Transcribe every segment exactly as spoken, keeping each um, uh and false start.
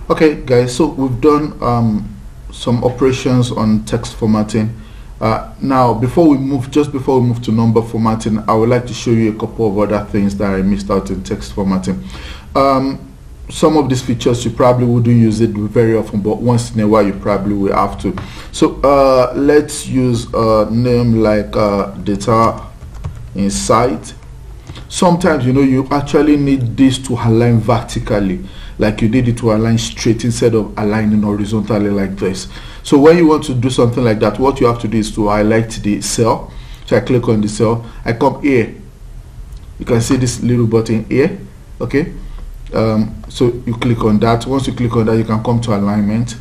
Okay, guys, so we've done um, some operations on text formatting. Uh, now, before we move, just before we move to number formatting, I would like to show you a couple of other things that I missed out in text formatting. Um, some of these features you probably wouldn't use it very often, but once in a while you probably will have to. So uh, let's use a name like uh, data insight. Sometimes, you know, you actually need this to align vertically, like you need it to align straight instead of aligning horizontally like this. So when you want to do something like that, what you have to do is to highlight the cell. So I click on the cell, I come here, you can see this little button here. Okay, um, so you click on that. Once you click on that, you can come to alignment.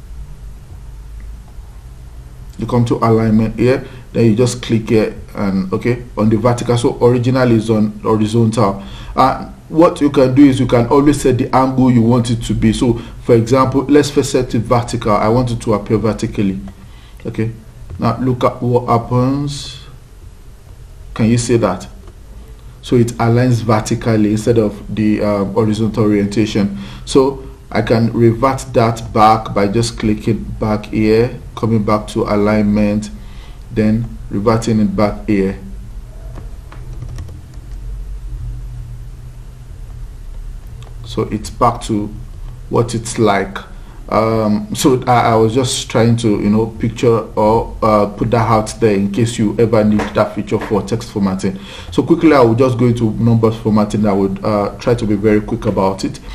You come to alignment here, then you just click here and okay on the vertical. So original is on horizontal. Uh, what you can do is you can always set the angle you want it to be. So for example, let's first set it vertical. I want it to appear vertically. Okay, now look at what happens. Can you see that? So it aligns vertically instead of the um, horizontal orientation. So I can revert that back by just clicking back here, coming back to alignment, then reverting it back here. So it's back to what it's like. Um, so I, I was just trying to, you know, picture or uh, put that out there in case you ever need that feature for text formatting. So quickly, I will just go into numbers formatting. I would uh, try to be very quick about it.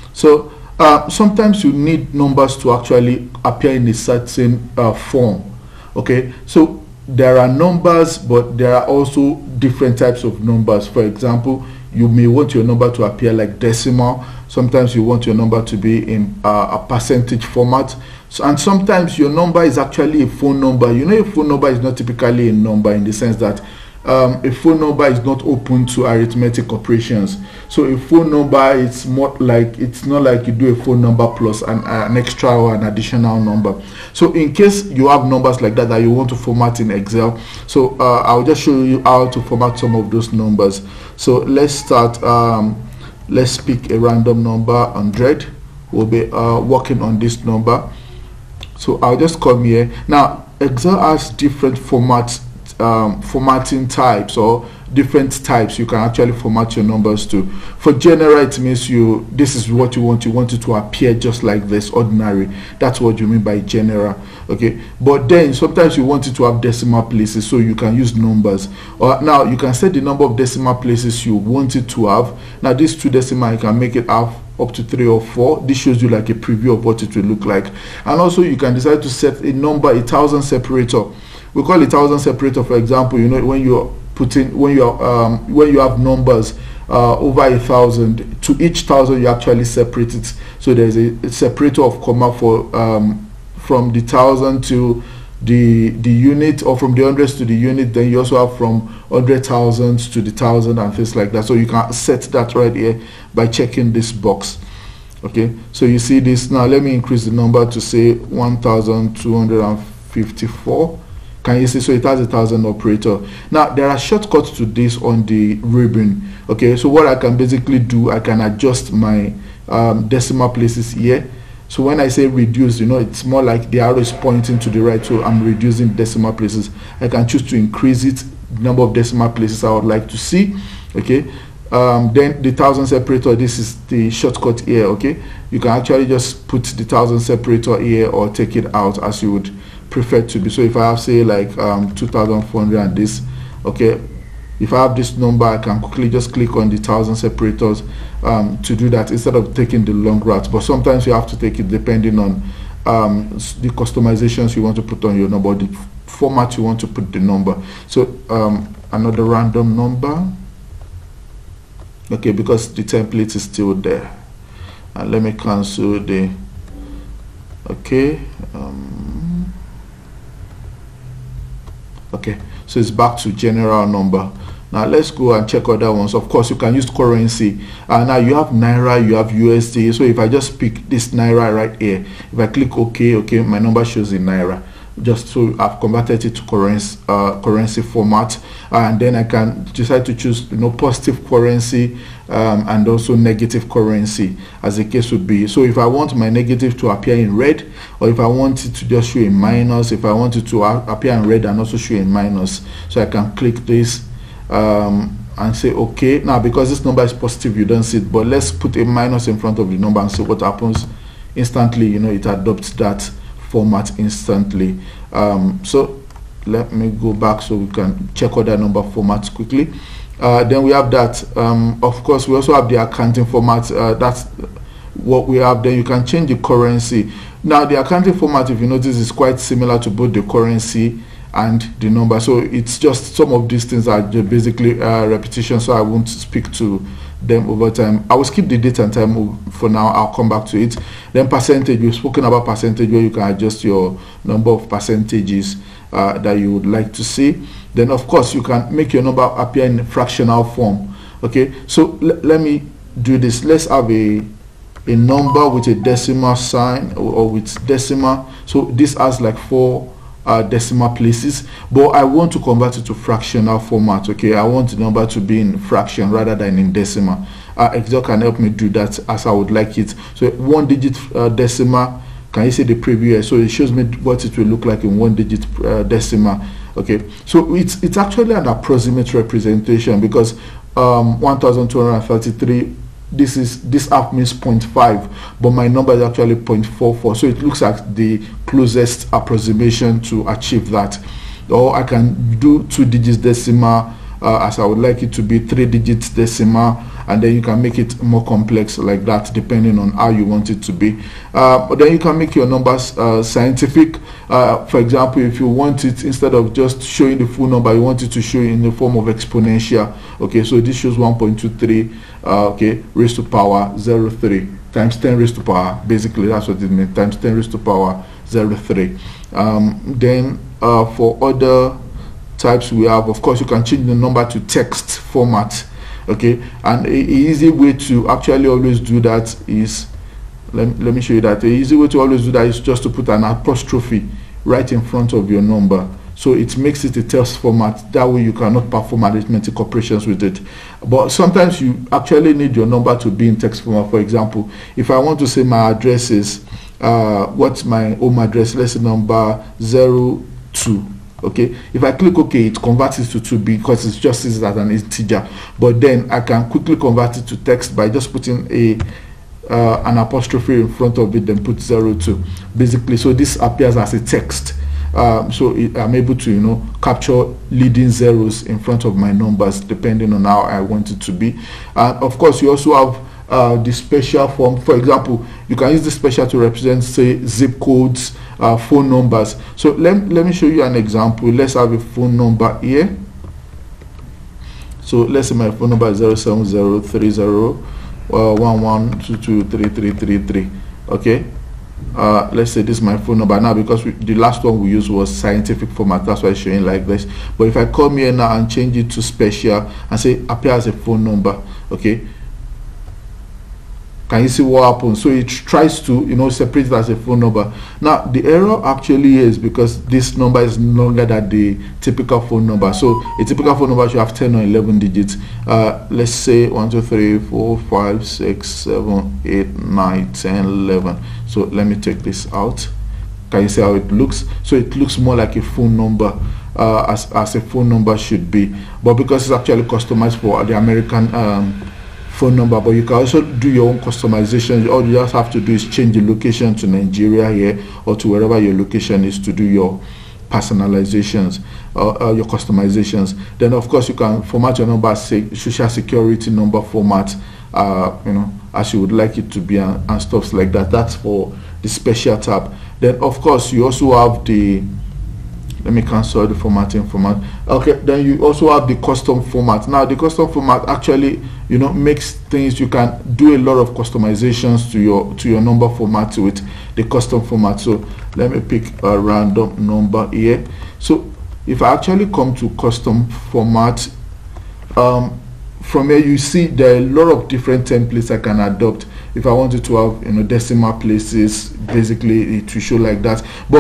So uh, sometimes you need numbers to actually appear in a certain uh, form. Okay, so there are numbers, but there are also different types of numbers. For example, you may want your number to appear like decimal. Sometimes you want your number to be in uh, a percentage format. So, and sometimes your number is actually a phone number. You know, a phone number is not typically a number in the sense that um, a phone number is not open to arithmetic operations. So a phone number, it's more like, it's not like you do a phone number plus an, an extra or an additional number. So in case you have numbers like that that you want to format in Excel, so uh, I'll just show you how to format some of those numbers. So let's start. Um, let's pick a random number, one hundred. We'll be uh, working on this number. So I'll just come here. Now Excel has different formats, um, formatting types or different types you can actually format your numbers to. For general, it means you this is what you want. You want it to appear just like this, ordinary. That's what you mean by general. Okay, but then sometimes you want it to have decimal places, so you can use numbers. Or now you can set the number of decimal places you want it to have. Now these two decimal, you can make it have up to three or four. This shows you like a preview of what it will look like. And also you can decide to set a number, a thousand separator. We call it thousand separator. For example, you know, when you're putting when you are um, when you have numbers uh, over a thousand, to each thousand you actually separate it. So there's a, a separator of comma for um, from the thousand to the the unit, or from the hundreds to the unit. Then you also have from hundred thousands to the thousand and things like that. So you can set that right here by checking this box. Okay, so you see this. Now let me increase the number to say one thousand two hundred fifty-four. Can you see? So it has a thousand operator. Now there are shortcuts to this on the ribbon. Okay, so what I can basically do, I can adjust my um, decimal places here. So when I say reduce, you know, it's more like the arrow is pointing to the right, so I'm reducing decimal places. I can choose to increase it, number of decimal places I would like to see. Okay, um, then the thousand separator, this is the shortcut here. Okay, you can actually just put the thousand separator here or take it out as you would prefer to be. So if I have say like um, two thousand four hundred and this, okay, if I have this number, I can quickly just click on the thousand separators um, to do that instead of taking the long route. But sometimes you have to take it depending on um, the customizations you want to put on your number, the format you want to put the number. So um, another random number, okay, because the template is still there. And let me cancel the, okay, um, okay, so it's back to general number. Now let's go and check other ones. Of course, you can use currency. And uh, now you have Naira, you have U S D. So if I just pick this Naira right here, if I click OK, okay, my number shows in Naira. just so I've converted it to currency uh, currency format, and then I can decide to choose, you know, positive currency um, and also negative currency, as the case would be. So if I want my negative to appear in red, or if I want it to just show in minus, if I want it to appear in red and also show in minus, so I can click this um, and say okay. Now because this number is positive, you don't see it, but let's put a minus in front of the number and see what happens. Instantly, you know, it adopts that format instantly. Um, so let me go back so we can check other number formats quickly. Uh, then we have that. Um, of course, we also have the accounting format. Uh, that's what we have. Then you can change the currency. Now the accounting format, if you notice, is quite similar to both the currency and the number. So it's just some of these things are basically uh, repetition, so I won't speak to them over time. I will skip the date and time for now. I'll come back to it. Then percentage, we've spoken about percentage, where you can adjust your number of percentages uh, that you would like to see. Then of course you can make your number appear in fractional form. Okay, so let me do this. Let's have a a number with a decimal sign, or, or with decimal. So this has like four Uh, decimal places, but I want to convert it to fractional format. Okay, I want the number to be in fraction rather than in decimal. uh, Excel can help me do that as I would like it. So one digit uh, decimal, can you see the preview here? So it shows me what it will look like in one digit uh, decimal. Okay, so it's it's actually an approximate representation, because um, one thousand two hundred thirty-three, this is this app means zero point five, but my number is actually zero point four four, so it looks like the closest approximation to achieve that. Or I can do two digits decimal, uh, as I would like it to be, three digits decimal, and then you can make it more complex like that, depending on how you want it to be. Uh, but then you can make your numbers uh, scientific. Uh, for example, if you want it, instead of just showing the full number, you want it to show in the form of exponential. Okay, so this shows one point two three uh, okay, raised to power zero three times ten raised to power, basically that's what it means, times ten raised to power zero three. Um, then uh, for other types we have, of course, you can change the number to text format. Okay, and a, a easy way to actually always do that is, let, let me show you that. The easy way to always do that is just to put an apostrophe right in front of your number, so it makes it a text format. That way you cannot perform arithmetic operations with it. But sometimes you actually need your number to be in text format. For example, if I want to say my address is uh, what's my home address, let's say number zero two. Okay, if I click OK, it converts it to two because it's just as an integer. But then I can quickly convert it to text by just putting a uh, an apostrophe in front of it, then put zero two, basically. So this appears as a text. Um, so it, I'm able to, you know, capture leading zeros in front of my numbers depending on how I want it to be. And of course, you also have uh, the special form. For example, you can use the special to represent, say, zip codes, uh, phone numbers. So let, let me show you an example. Let's have a phone number here. So let's say my phone number is zero seven zero three zero one one two two three three three three. Okay. Uh, let's say this is my phone number now, because we, the last one we used was scientific format, that's why it's showing like this. But if I come here now and change it to special and say appear as a phone number, okay, can you see what happens? So it tries to, you know, separate it as a phone number. Now the error actually is because this number is longer than the typical phone number. So a typical phone number should have ten or eleven digits. Uh, let's say one two three four five six seven eight nine ten eleven. So let me take this out. Can you see how it looks? So it looks more like a phone number, uh, as, as a phone number should be. But because it's actually customized for the American um, phone number, but you can also do your own customization. All you just have to do is change the location to Nigeria here, or to wherever your location is, to do your personalizations, uh, uh, your customizations. Then of course you can format your number as say social security number format, uh, you know, as you would like it to be, and, and stuff like that. That's for the special tab. Then of course you also have the, let me cancel the formatting format. Okay, then you also have the custom format. Now the custom format actually, you know, makes things, you can do a lot of customizations to your to your number format with the custom format. So let me pick a random number here. So if I actually come to custom format, um, from here you see there are a lot of different templates I can adopt. If I wanted to have, you know, decimal places, basically it will show like that. But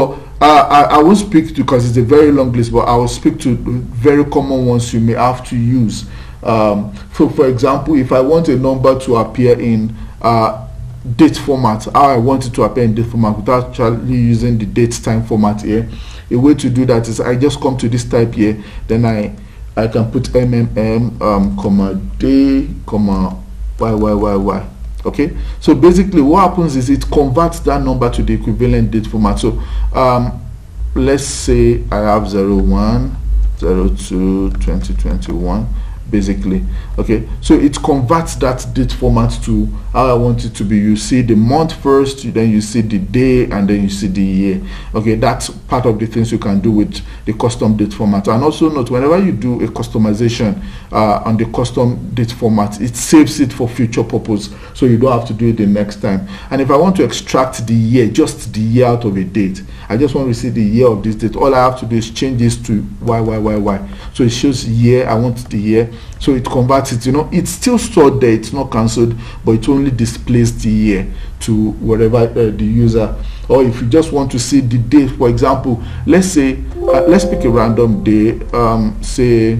Uh, I, I won't speak to, because it's a very long list, but I will speak to very common ones you may have to use. Um, so, for example, if I want a number to appear in uh, date format, how I want it to appear in date format without actually using the date time format here, a way to do that is I just come to this type here, then I I can put mmm um, comma day comma yyyyy. Okay, so basically what happens is it converts that number to the equivalent date format. So um, let's say I have zero one zero two twenty twenty-one basically. Okay, so it converts that date format to how I want it to be. You see the month first, then you see the day, and then you see the year. Okay, that's part of the things you can do with the custom date format. And also note, whenever you do a customization uh, on the custom date format, it saves it for future purpose, so you don't have to do it the next time. And if I want to extract the year, just the year out of a date, I just want to see the year of this date, all I have to do is change this to Y Y Y Y. So it shows year, I want the year, so it converts it. You know, it's still stored there, it's not cancelled, but it only displays the year to whatever uh, the user. Or if you just want to see the date, for example, let's say uh, let's pick a random day, um say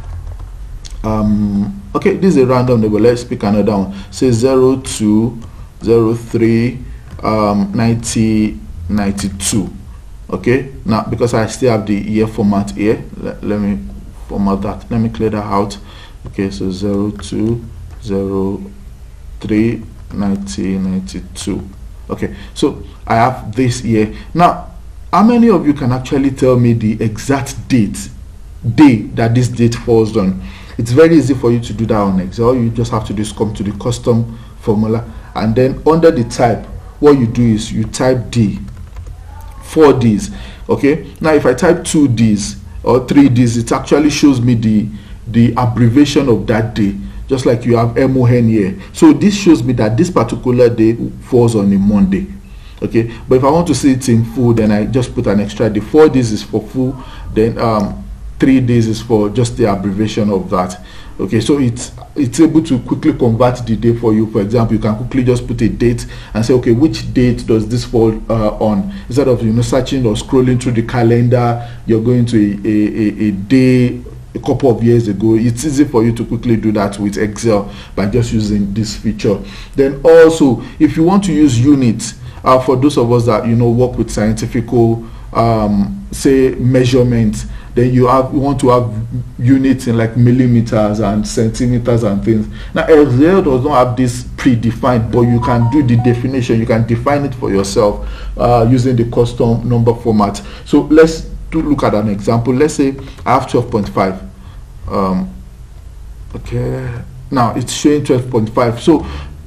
um okay, this is a random day, but let's pick another one, say zero two zero three um ninety ninety-two. Okay, now because I still have the year format here, let, let me format that, let me clear that out. Okay, so zero two zero three ninety ninety-two. Okay, so I have this here. Now, how many of you can actually tell me the exact date day that this date falls on? It's very easy for you to do that on Excel. You just have to just come to the custom formula, and then under the type, what you do is you type D, four Ds. Okay, now if I type two Ds or three Ds, it actually shows me the the abbreviation of that day, just like you have M O N here. So this shows me that this particular day falls on a Monday. Okay, but if I want to see it in full, then I just put an extra day. Four days is for full, then um three days is for just the abbreviation of that. Okay, so it's it's able to quickly convert the day for you. For example, you can quickly just put a date and say, okay, which date does this fall uh, on, instead of, you know, searching or scrolling through the calendar. You're going to a, a, a day a couple of years ago. It's easy for you to quickly do that with Excel by just using this feature. Then also, if you want to use units, uh, for those of us that, you know, work with scientific um say measurements, then you have you want to have units in like millimeters and centimeters and things. Now Excel does not have this predefined, but you can do the definition, you can define it for yourself uh, using the custom number format. So let's do look at an example. Let's say I have twelve point five. Um, okay, now it's showing twelve point five. So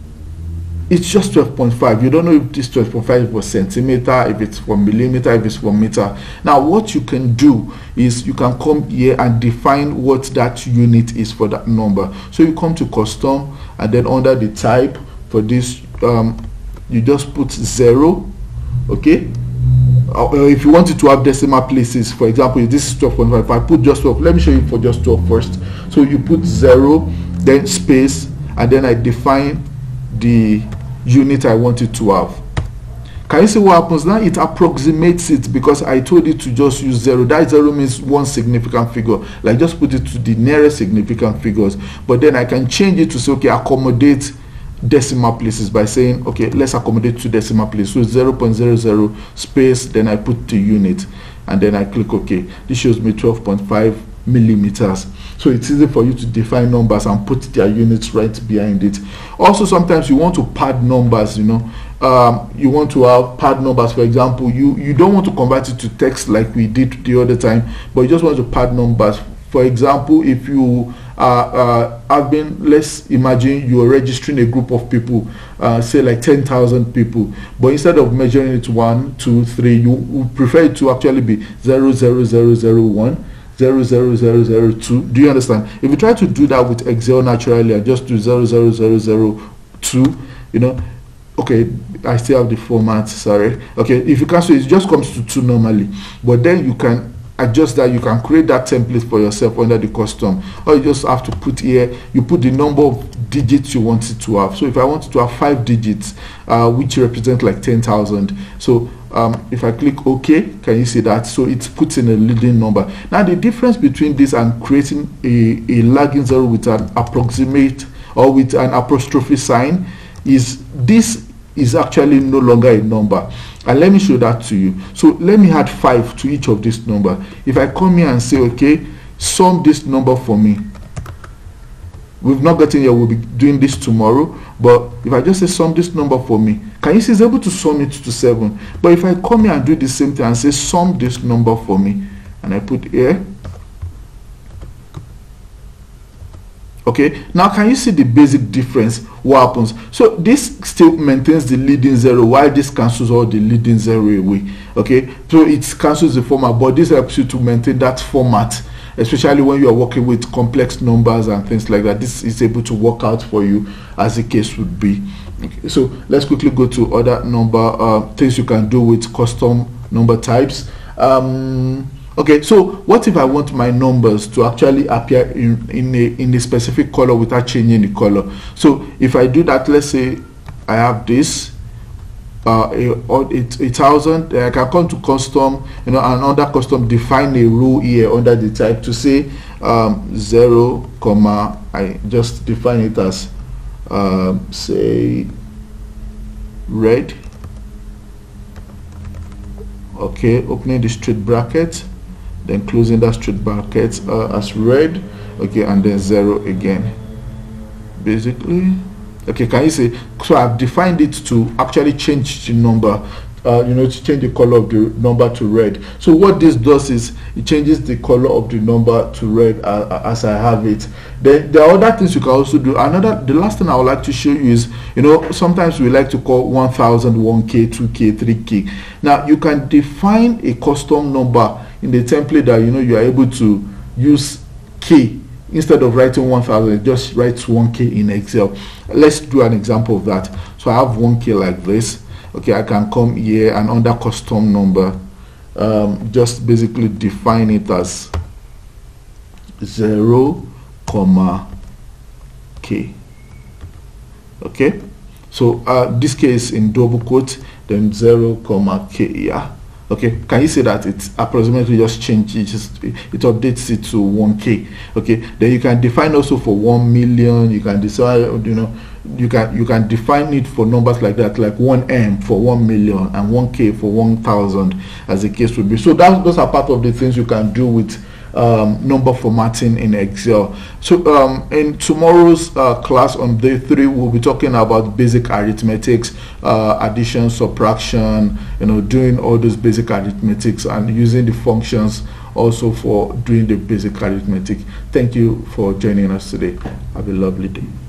it's just twelve point five. You don't know if this twelve point five was centimeter, if it's for millimeter, if it's for meter. Now what you can do is you can come here and define what that unit is for that number. So you come to custom, and then under the type for this, um, you just put zero. Okay, or if you want it to have decimal places, for example, if this is twelve point five, I put just twelve. Let me show you for just twelve first. So you put zero, then space, and then I define the unit I want it to have. Can you see what happens now? It approximates it, because I told it to just use zero. That zero means one significant figure. Like, just put it to the nearest significant figures. But then I can change it to say, okay, accommodate decimal places by saying, okay, let's accommodate two decimal places. So zero point zero zero space, then I put the unit, and then I click OK. This shows me twelve point five millimeters. So it's easy for you to define numbers and put their units right behind it. Also, sometimes you want to pad numbers, you know, um, you want to have pad numbers. For example, you you don't want to convert it to text like we did the other time, but you just want to pad numbers. For example, if you uh, uh, have been, let's imagine you're registering a group of people, uh, say like ten thousand people, but instead of measuring it one, two, three, you would prefer it to actually be zero zero zero zero one. zero zero zero zero two. Do you understand? If you try to do that with Excel naturally and just do zero zero zero zero two, you know, okay, I still have the format, sorry. Okay, if you cancel it, it just comes to two normally, but then you can adjust that. You can create that template for yourself under the custom. All you just have to put here, you put the number of digits you want it to have. So if I want it to have five digits, uh, which represent like ten thousand, so um, if I click OK, can you see that? So it puts in a leading number. Now the difference between this and creating a, a lagging zero with an approximate or with an apostrophe sign is this is actually no longer a number. And let me show that to you. So let me add five to each of this number. If I come here and say, okay, sum this number for me. We've not gotten here, we'll be doing this tomorrow. But if I just say sum this number for me, can you see it's able to sum it to seven? But if I come here and do the same thing and say sum this number for me, and I put here, okay, now can you see the basic difference? What happens? So this still maintains the leading zero while this cancels all the leading zero away. Okay, so it cancels the format, but this helps you to maintain that format, especially when you are working with complex numbers and things like that. This is able to work out for you as the case would be. Okay, so let's quickly go to other number uh, things you can do with custom number types. Um, Okay, so what if I want my numbers to actually appear in, in, a, in a specific color without changing the color? So if I do that, let's say I have this, uh, a, a, a thousand, I can come to custom, you know, and under custom define a row here under the type to say um, zero, comma, I just define it as, um, say, red. Okay, opening the straight bracket, then closing that straight bracket uh, as red, okay, and then zero again, basically. Okay, can you see? So I've defined it to actually change the number, uh, you know, to change the color of the number to red. So what this does is it changes the color of the number to red uh, as I have it. Then there are other things you can also do. Another, the last thing I would like to show you is, you know, sometimes we like to call one thousand, one K, two K, three K. Now you can define a custom number in the template that, you know, you are able to use K instead of writing one thousand, just write one K in Excel. Let's do an example of that. So I have one K like this. Okay, I can come here and under custom number, um, just basically define it as zero comma K. Okay, so uh, this case in double quote, then zero comma K. Yeah. Okay, can you see that it's approximately just change it, just it updates it to one K. Okay, then you can define also for one million. You can decide, you know, you can you can define it for numbers like that, like one M for one million and one K for one thousand, as the case would be. So that those are part of the things you can do with um, number formatting in Excel. So um, in tomorrow's uh, class on day three, we'll be talking about basic arithmetics, uh, addition, subtraction, you know, doing all those basic arithmetics and using the functions also for doing the basic arithmetic. Thank you for joining us today. Have a lovely day.